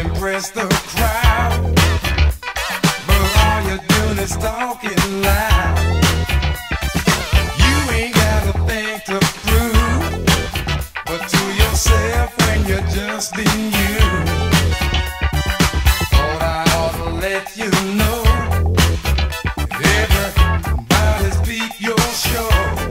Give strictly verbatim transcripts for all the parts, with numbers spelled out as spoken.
impress the crowd, but all you're doing is talking loud. You ain't got a thing to prove, but to yourself when you're just being you. Thought I ought to let you know, everybody's peep your show.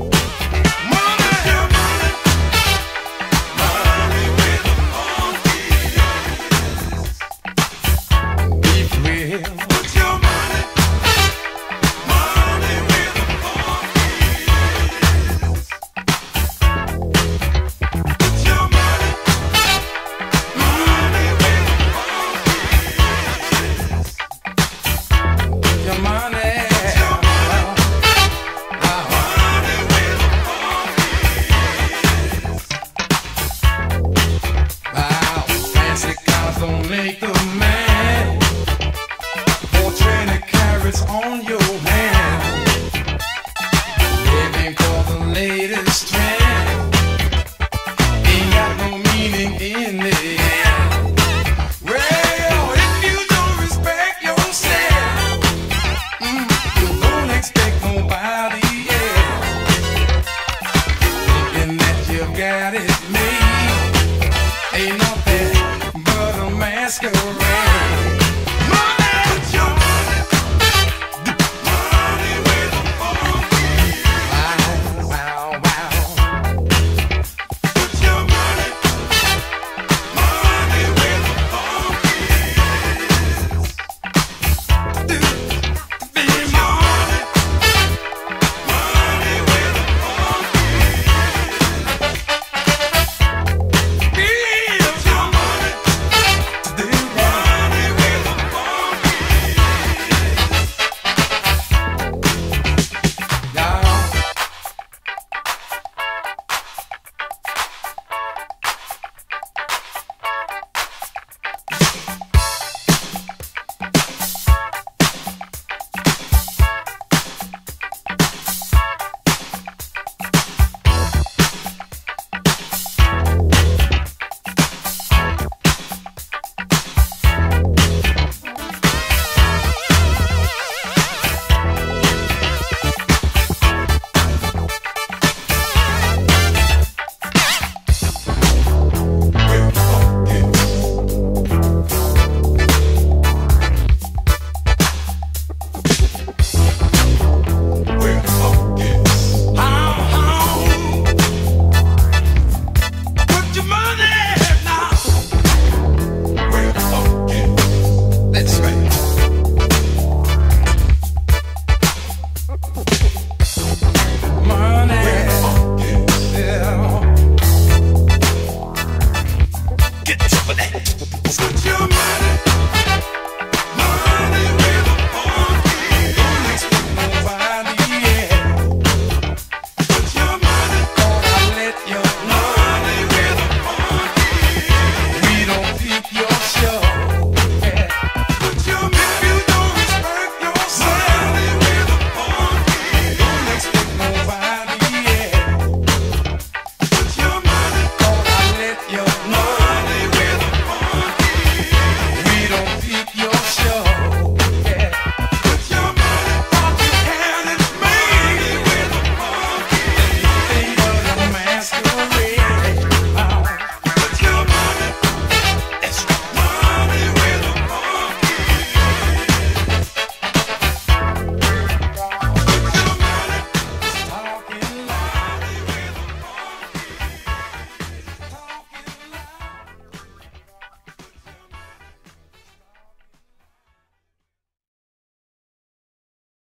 Don't make a man for twenty carats on your hand, living for the latest trend, ain't got no meaning in the end. Well, if you don't respect yourself, mm, you don't expect nobody else. Thinking that you've got it made, ain't nothing but a masquerade.